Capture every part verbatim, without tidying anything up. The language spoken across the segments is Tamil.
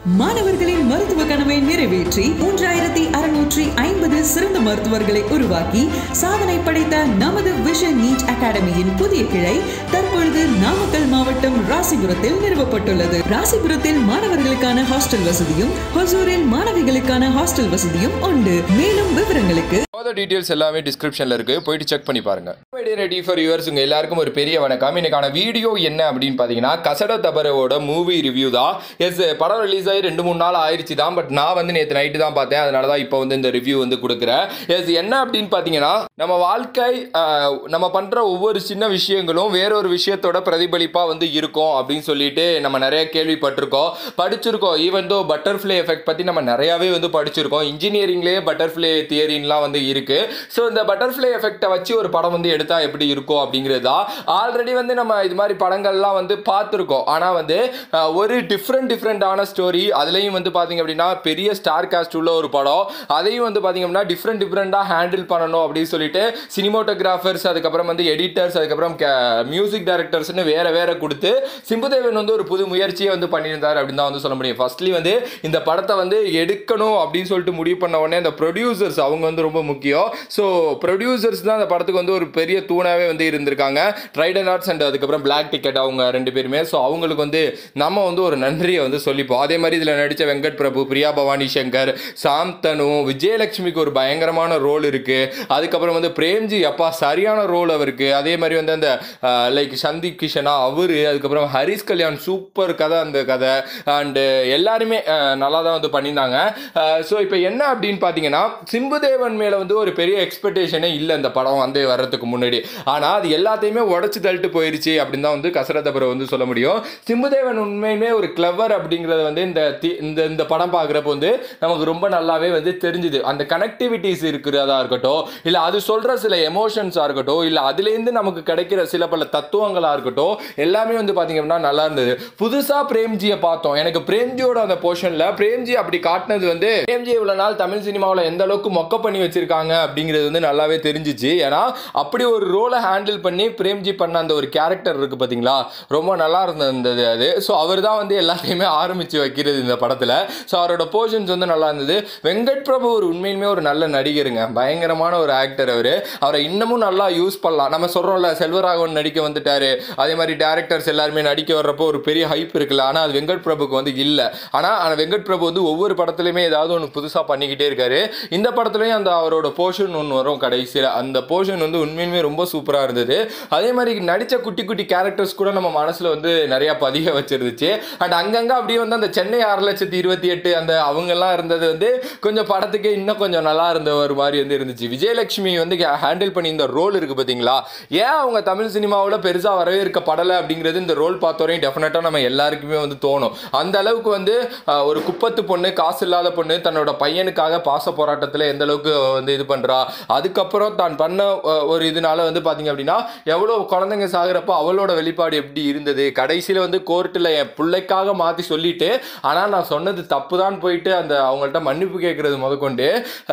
மாணவர்களின் மருத்துவ கனவை நிறைவேற்றி மூன்றாயிரத்தி அறுநூற்றி ஐம்பது சிறந்த மருத்துவர்களை உருவாக்கி சாதனை படைத்த நமது விஷன் நீட் அகாடமியின் புதிய கிளை தற்பொழுது நாமக்கல் மாவட்டம் ராசிபுரத்தில் நிறுவப்பட்டுள்ளது. ராசிபுரத்தில் மாணவர்களுக்கான ஹாஸ்டல் வசதியும் ஹொசூரில் மாணவிகளுக்கான ஹாஸ்டல் வசதியும் உண்டு. மேலும் விவரங்களுக்கு டீடைல்ஸ் எல்லாமே டிஸ்கிரிப்ஷன்ல இருக்கு, போயிட்டு செக் பண்ணி பாருங்க. ரெடி ஃபார் யுவர்ஸ், உங்க எல்லாருக்கும் ஒரு பெரிய வணக்கம். இன்னைக்கான வீடியோ என்ன அப்படின்னு பாத்தீங்கன்னா கசட தபரோட மூவி ரிவ்யூ தான். எஸ், படம் ரிலீஸ் ஆகி ரெண்டு மூணு நாள் ஆயிடுச்சு தான், பட் நான் வந்து நேற்று நைட்டு தான் பார்த்தேன். அதனால தான் இப்போ வந்து இந்த ரிவ்யூ வந்து கொடுக்குறேன். எஸ், என்ன அப்படின்னு பார்த்தீங்கன்னா நம்ம வாழ்க்கை நம்ம பண்ற ஒவ்வொரு சின்ன விஷயங்களும் வேறொரு விஷயத்தோட பிரதிபலிப்பாக வந்து இருக்கும் அப்படின்னு சொல்லிட்டு நம்ம நிறைய கேள்விப்பட்டிருக்கோம், படிச்சிருக்கோம். ஈவன் தோ பட்டர்ஃப்ளை எஃபெக்ட் பற்றி நம்ம நிறையாவே வந்து படிச்சிருக்கோம். இன்ஜினியரிங்லேயே பட்டர்ஃப்ளை தியரின்லாம் வந்து இருக்கு. ஸோ இந்த பட்டர்ஃப்ளை எஃபெக்டை வச்சு ஒரு படம் வந்து எடுத்தா எப்படி இருக்கும் அப்படிங்கிறது தான். ஆல்ரெடி வந்து நம்ம இது மாதிரி படங்கள்லாம் வந்து பார்த்துருக்கோம். ஆனால் வந்து ஒரு டிஃப்ரெண்ட் டிஃப்ரெண்டான ஸ்டோரி, அதுலேயும் வந்து பார்த்தீங்க அப்படின்னா பெரிய ஸ்டார் காஸ்ட் உள்ள ஒரு படம், அதையும் வந்து பார்த்தீங்க அப்படின்னா டிஃப்ரெண்ட் டிஃப்ரெண்டாக ஹேண்டில் பண்ணணும் அப்படின்னு சொல்லிட்டு சினிமோட்டோகிராஃபர்ஸ், அதுக்கப்புறம் வந்து எடிட்டர்ஸ், அதுக்கப்புறம் மியூசிக் டைரக்டர்ஸ்னு வேற வேற கொடுத்து சிம்புதேவன் வந்து ஒரு புது முயற்சியை வந்து பண்ணியிருந்தார் அப்படின்னு தான் வந்து சொல்ல முடியும். ஃபர்ஸ்ட்லி வந்து இந்த படத்தை வந்து எடுக்கணும் அப்படின்னு சொல்லிட்டு முடிவு பண்ண உடனே இந்த ப்ரொடியூசர்ஸ் அவங்க வந்து ரொம்ப முக்கியம். ஸோ ப்ரொடியூசர்ஸ் தான் அந்த படத்துக்கு வந்து ஒரு பெரிய தூணாவே வந்து இருந்திருக்காங்க. ட்ரைடன் ஆர்ட்ஸ் அண்ட் அதுக்கப்புறம் பிளாக் டிக்கெட் அவங்க ரெண்டு பேருமே. ஸோ அவங்களுக்கு வந்து நம்ம வந்து ஒரு நன்றியை வந்து சொல்லிப்போம். அதே மாதிரி இதில் நடித்த வெங்கட் பிரபு, பிரியா பவானி சங்கர், சாந்தனு, விஜயலட்சுமிக்கு ஒரு பயங்கரமான ரோல் இருக்கு. அதுக்கப்புறம் வந்து பிரேம்ஜி, அப்பா சரியான ரோல் அவருக்கு. அதே மாதிரி வந்து அந்த லைக் சந்தீப் கிஷனா அவரு, அதுக்கப்புறம் ஹரிஷ் கல்யாண் சூப்பர் கதை அந்த கதை, அண்டு எல்லாருமே நல்லா தான் வந்து பண்ணியிருந்தாங்க. ஸோ இப்போ என்ன அப்படின்னு பார்த்தீங்கன்னா சிம்புதேவன் மேலே வந்து ஒரு பெரிய எக்ஸ்பெக்டேஷனே இல்லை இந்த படம் வந்து வர்றதுக்கு முன்னாடி. ஆனால் அது எல்லாத்தையுமே உடச்சு தள்ளிட்டு போயிடுச்சு அப்படின்னு தான் வந்து கசரதபரை வந்து சொல்ல முடியும். சிம்புதேவன் உண்மையுமே ஒரு கிளவர் அப்படிங்கிறது வந்து இந்த இந்த இந்த படம் பார்க்குறப்ப வந்து நமக்கு ரொம்ப நல்லாவே வந்து தெரிஞ்சுது. அந்த கனெக்டிவிட்டிஸ் இருக்கிறதா இருக்கட்டும், இல்லை அது சொல்கிற சில எமோஷன்ஸாக இருக்கட்டும், இல்லை அதுலேருந்து நமக்கு கிடைக்கிற சில பல தத்துவங்களாக இருக்கட்டும், எல்லாமே வந்து பார்த்தீங்க அப்படின்னா நல்லா இருந்தது. புதுசாக பிரேம்ஜியை பார்த்தோம். எனக்கு பிரேம்ஜியோட அந்த போர்ஷனில் பிரேம்ஜி அப்படி காட்டினது வந்து பிரேம்ஜி இவ்வளோ நாள் தமிழ் சினிமாவில் எந்த அளவுக்கு மொக்க பண்ணி வச்சிருக்காங்க அப்படிங்கிறது வந்து நல்லாவே தெரிஞ்சிச்சு. ஏன்னா அப்படி ஒரு ரோலை ஹேண்டில் பண்ணி பிரேம்ஜி பண்ண அந்த ஒரு கேரக்டர் இருக்கு பார்த்தீங்களா, ரொம்ப நல்லா இருந்தது அது. ஸோ அவர் தான் வந்து எல்லாத்தையுமே ஆரம்பித்து வைக்கிறது இந்த படத்தில். ஸோ அவரோட போர்ஷன்ஸ் வந்து நல்லா இருந்தது. வெங்கட் பிரபு ஒரு உண்மையுமே ஒரு நல்ல நடிகருங்க, பயங்கரமான ஒரு ஆக்டர் அவர். அவரை இன்னமும் நல்லா யூஸ் பண்ணலாம். நம்ம சொல்கிறோம்ல செல்வராகவன் நடிக்க வந்துட்டாரு, அதே மாதிரி டேரக்டர்ஸ் எல்லாருமே நடிக்க வர்றப்போ ஒரு பெரிய ஹைப் இருக்குல்ல, ஆனால் அது வெங்கட் பிரபுக்கு வந்து இல்லை. ஆனால் ஆனால் வெங்கட் பிரபு வந்து ஒவ்வொரு படத்துலையுமே ஏதாவது ஒன்று புதுசாக பண்ணிக்கிட்டே இருக்காரு. இந்த படத்துலையும் அந்த அவரோட போர்ஷன் ஒன்று வரும் கடைசியில், அந்த போர்ஷன் வந்து உண்மையுமே ரொம்ப சூப்பராக இருந்தது. அதே மாதிரி நடித்த குட்டி குட்டி கேரக்டர்ஸ் கூட நம்ம மனசில் வந்து நிறையா பதிக வச்சிருந்துச்சு. அண்ட் அங்கங்கே அப்படியே வந்து அந்த சென்னை ஆறு லட்சத்தி இருபத்தி எட்டு அந்த அவங்கெல்லாம் இருந்தது வந்து கொஞ்சம் படத்துக்கு இன்னும் கொஞ்சம் நல்லா இருந்த ஒரு மாதிரி வந்து இருந்துச்சு. விஜயலட்சுமி வந்து ஹேண்டில் பண்ணி இந்த ரோல் இருக்குது பார்த்தீங்களா, ஏன் அவங்க தமிழ் சினிமாவில் பெருசாக வரவே இருக்க படலை அப்படிங்கிறது இந்த ரோல் பார்த்தோரையும் டெஃபினட்டாக நம்ம எல்லாருக்குமே வந்து தோணும். அந்த அளவுக்கு வந்து ஒரு குப்பத்து பொண்ணு, காசு இல்லாத பொண்ணு, தன்னோட பையனுக்காக பாச போராட்டத்தில் எந்த அளவுக்கு வந்து இது பண்ணுறா, அதுக்கப்புறம் தான் பண்ண ஒரு இதனால வந்து பார்த்தீங்க அப்படின்னா எவ்வளோ குழந்தைங்க சாகிறப்போ அவளோட வெளிப்பாடு எப்படி இருந்தது, கடைசியில் வந்து கோர்ட்டில் என் பிள்ளைக்காக மாற்றி சொல்லிட்டு ஆனால் நான் சொன்னது தப்பு தான் போயிட்டு அந்த அவங்கள்ட்ட மன்னிப்பு கேட்கறது முதற்கொண்டு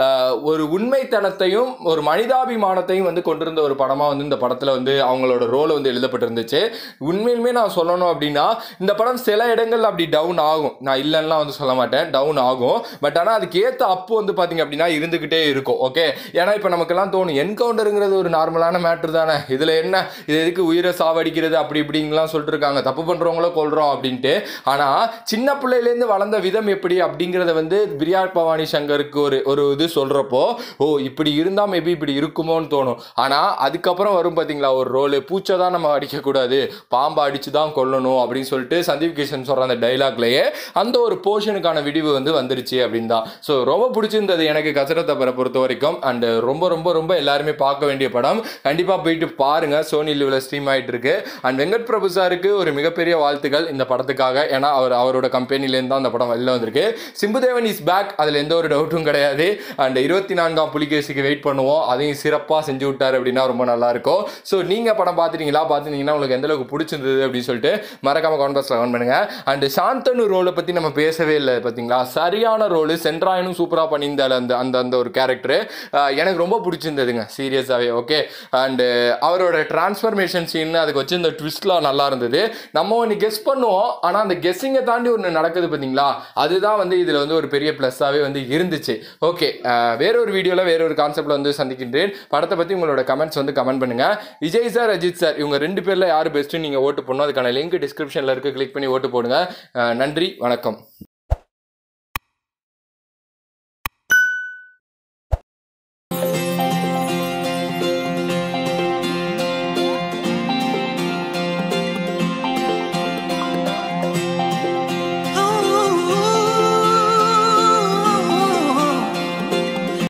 ஒரு உண்மைத்தனத்தையும் ஒரு மனிதாபிமானத்தையும் வந்து கொண்டிருந்த ஒரு படமாக வந்து இந்த படத்தில் வந்து அவங்களோட ரோலை வந்து எழுதப்பட்டிருந்துச்சு. உண்மையிலுமே நான் சொல்லணும் அப்படின்னா இந்த படம் சில இடங்கள் அப்படி டவுன் ஆகும், நான் இல்லைன்னா வந்து சொல்ல மாட்டேன், டவுன் ஆகும். பட் ஆனால் அதுக்கு ஏற்ற அப்பு வந்து பார்த்தீங்க அப்படின்னா இருந்துக்கிட்டே இருக்கும். ஓகே, ஏன்னா இப்போ நமக்கெல்லாம் தோணும் என்கவுண்டருங்கிறது ஒரு நார்மலான மேட்ரு தானே, இதில் என்ன இது எதுக்கு உயிரை சாவடிக்கிறது அப்படி இப்படிங்கலாம் சொல்லிட்டு இருக்காங்க, தப்பு பண்ணுறவங்களோ கொள்கிறோம் அப்படின்ட்டு. ஆனால் சின்ன பிள்ளையிலேருந்து வளர்ந்த விதம் எப்படி அப்படிங்கிறத வந்து பிரியா பவானி சங்கருக்கு ஒரு ஒரு இது சொல்கிறப்போ ஓ இப்படி இருந்தால் மேபி இப்படி இருக்குமோன்னு தோணும். ஆனால் அதுக்கப்புறம் வரும் பார்த்தீங்களா ஒரு ரோலு, பூச்சை தான் நம்ம அடிக்கக்கூடாது, பாம்பை அடித்து தான் கொல்லணும் அப்படின்னு சொல்லிட்டு சந்தீப் கிஷன் சொல்கிற அந்த டைலாக்லேயே அந்த ஒரு போர்ஷனுக்கான விடிவு வந்து வந்துருச்சு அப்படின்னு தான். ஸோ ரொம்ப பிடிச்சிருந்தது எனக்கு கசரத்தபரை பொறுத்த வரைக்கும். அண்ட் ரொம்ப ரொம்ப ரொம்ப எல்லாருமே பார்க்க வேண்டிய படம், கண்டிப்பாக போயிட்டு பாருங்க. சோனி லிவ்ல ஸ்ட்ரீம் ஆகிட்டு இருக்கு. அண்ட் வெங்கட் பிரபு சாருக்கு ஒரு மிகப்பெரிய வாழ்த்துக்கள் இந்த படத்துக்காக. ஏன்னா அவர் அவரோட கம்பெனிலேருந்து தான் அந்த படம் வெளில வந்திருக்கு. சிம்புதேவன் இஸ் பேக், அதில் எந்த ஒரு டவுட்டும் கிடையாது. அண்ட் இருபத்தி நான்காம் புலிகேசிக்கு வெயிட் பண்ணுவோம், அதையும் சிறப்பாக செஞ்சு விட்டார் அப்படின்னா ரொம்ப நல்லா இருக்கும். ஸோ நீங்கள் படம் பார்த்துட்டீங்களா, பார்த்துட்டீங்கன்னா உங்களுக்கு எந்த அளவுக்கு பிடிச்சிருந்தது அப்படின்னு சொல்லிட்டு மறக்காம கமெண்ட் பாக்ஸில் கமெண்ட் பண்ணுங்க. அண்ட் சாந்தனு ரோலை பற்றி நம்ம பேசவே இல்லை பார்த்தீங்களா, சரியான ரோல். சென்ட்ராயனும் சூப்பராக பண்ணியிருந்தாள் அந்த அந்த அந்த ஒரு கேரக்டர். எனக்கு ரொம்ப பிடிச்சிருந்ததுங்க சீரியஸாகவே. ஓகே, அண்டு அவரோட டிரான்ஸ்ஃபர்மேஷன் சீன் அதுக்கு வச்சு இந்த ட்விஸ்ட்லாம் நல்லா இருந்தது. நம்ம ஒன்று கெஸ் பண்ணுவோம், ஆனால் அந்த கெஸ்ஸிங்கை தாண்டி ஒன்று நடக்குது பார்த்தீங்களா, அதுதான் வந்து இதில் வந்து ஒரு பெரிய ப்ளஸ்ஸாகவே வந்து இருந்துச்சு. ஓகே, வேறொரு வீடியோவில் வேறொரு கான்செப்டில் வந்து சந்திக்கின்றேன். படத்தை பற்றி உங்களோட கமெண்ட்ஸ் வந்து கமெண்ட் பண்ணுங்கள். விஜய் சார், அஜித் சார், இவங்க ரெண்டு பேரில் யார் பெஸ்ட்டுன்னு நீங்கள் ஓட்டு போடணும், அதுக்கான லிங்க் டிஸ்கிரிப்ஷனில் இருக்குது, கிளிக் பண்ணி ஓட்டு போடுங்க. நன்றி, வணக்கம்.